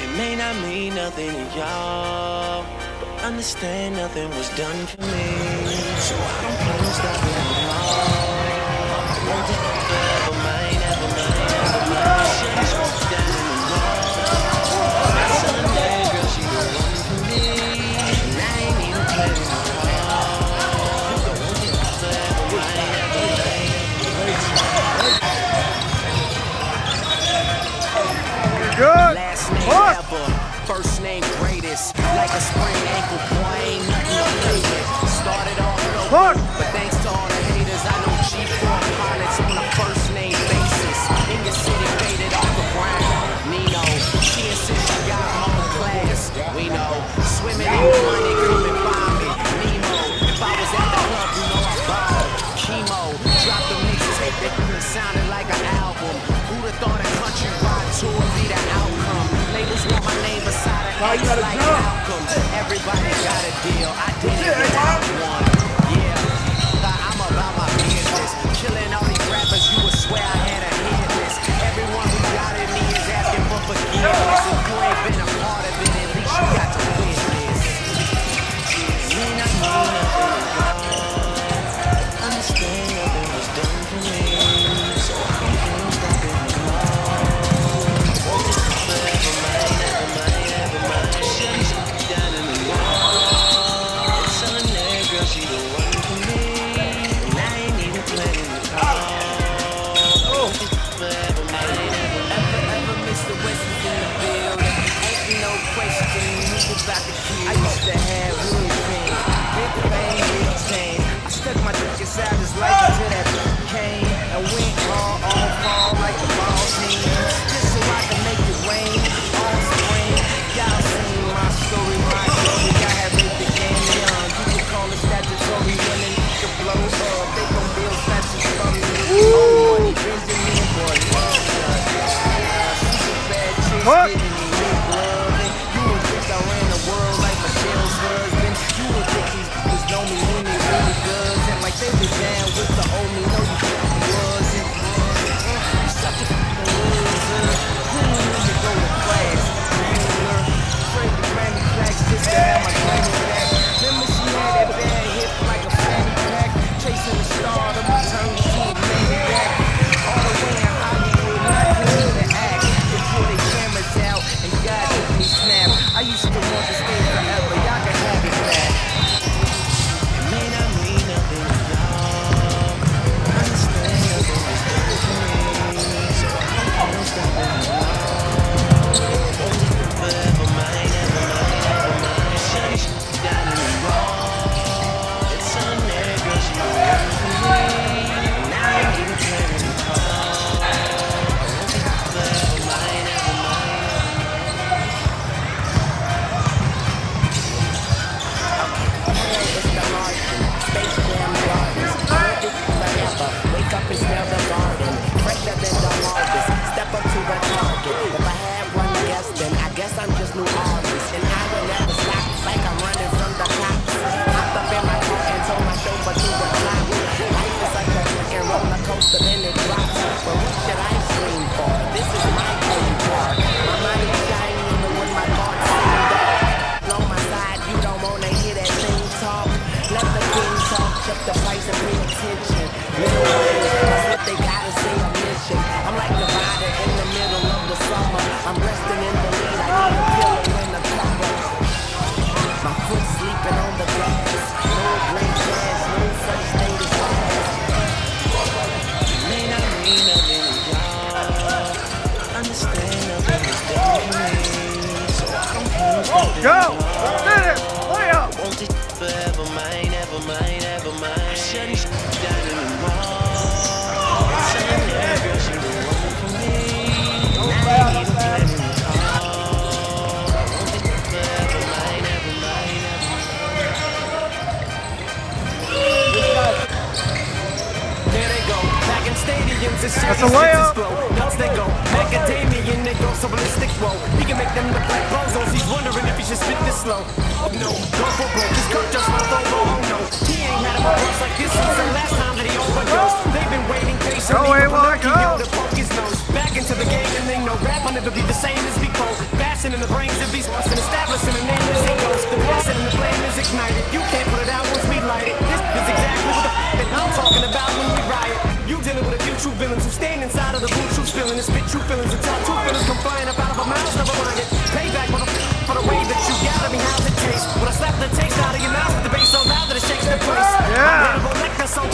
It may not mean nothing to y'all, but understand nothing was done for me. So I don't plan on stopping anymore. I want it forever, mine, ever mine, ever mine. She's down in the mall. Sunday, girl, she the one for me. And I ain't even playing the call. I want it forever, mine, ever mine, ever mine. Good. Last name ever, first name greatest. Like a sprained ankle, boy, ain't nothing to play with. Started off low, but thanks to all the haters, I know G4 pilots on a first name basis. In your city, faded off the ground. Nino, she insists she got home class. We know, swimming in money, come and find me. Nemo, if I was at the club, you know I balled. Chemo, dropped the mixtape that sounded like an album. Who'd have thought a countrywide tour would be the outcome? Labels want my name beside an X like Malcolm. Everybody got a deal, I didn't get out one. Yeah, I'm about my business. Killing all these rappers, you would swear I had a hit list. Everyone who doubted me is asking for forgiveness. If you ain't been a part of it, at least you got to witness. May not mean nothing to God. Understand nothing was done for me. So I can't stop it anymore. Want it forever, mine, ever mine, ever mine. She's down in the mall. It's on there, girl, she the one for me. And I ain't even planning the call. Want it forever, mine, ever mine. Ever Mr. West is in the building. Ain't no question, who's about to kill. I used to have hood fame, big fame, big fame. I stuck my dick inside his life until that came and went all fall like the ball team. Just so I can make it rain all spring. Y'all seen my story, my story. I have lived the game young. You can call it statutory when they need to blow up. They gon' build statues for me. Old money, Benjamin, boy, love. Super bad chicks giving me new blood. And you would think I ran the world like Michelle's husband. You would think these bitches know me when they really does. And like they was down with the old me, no you wasn't. You're such a fucking loser. Who knew you go to class? Bueller. Afraid to Grammy plaques just to have my Grammy back. Remember she had that bad hip like a fanny pack. Chasing the stardom, I turned to a maniac. All the way in Hollywood, not cool to act. They pull their cameras out and God took me snap. I used to want to stay forever, y'all can have it back. It may not mean nothing to y'all. Understand nothing was done for me. So I don't stop anymore. Want it forever, mine, ever mine, ever mine. Shut down in the mall. It's on there, girl, she the one for me. And I ain't even planning the call. Want it forever, mine, ever mine, It's the Martian, Space Jam Gardens. Live it forever, wake up and smell the garden. Fresher than the harvest, step up to the target. If I had one guess, then I guess I'm just new artist. And I will never stop, like I'm running from the cops. Hopped up in my car and told my chauffeur to the clock. Life is like a fucking roller coaster, then it drops. But what should I scream for? This is my game part. My mind is shining even when my thoughts seem dark. On my side, you don't wanna hear that thing talk. Let the king talk, check the price and pay attention. That's what they gotta say, a mission. I'm like Nevada in the middle of the summer. I'm resting in the lead, I need a pillow in the cover. My foot sleeping on the grass. No great chance, no such thing as last. It may not mean nothing to y'all. Understand nothing was done for me. So I don't plan on stopping anymore. Want it forever, mine, ever mine, ever mine. Shut it down in the mall. It's on there, girl, she the one for me. And I ain't even planning the call. Want it forever, mine, ever mine, ever mine. There they go, back in stadiums, it's That's a layup. Nuts they go, macadamia, they go so ballistic, whoa. He can make them look like bozos, he's wondering if he should spit this slow. Oh no, go for broke, his coat just went low, oh no. He ain't had a buzz like this since the last time that he overdosed. They've been waiting patiently. Go away while I go. To poke his nose back into the game and they know rap will never be the same as before. Fast passion in the brains of beasts and establishing a name as it goes. The passion and the flame is ignited. You can't put it out once we light it. This is exactly what the that I'm talking about when we riot. You dealing with a few true villains who stand inside of the blue truth feeling and spit true feelings until two feelings come flying up out of a mouth. Never wanna get payback for the way that you got at me. How's it taste? When I slap the taste out of your mouth with the bass so loud that it shakes the place. Yeah. Like the song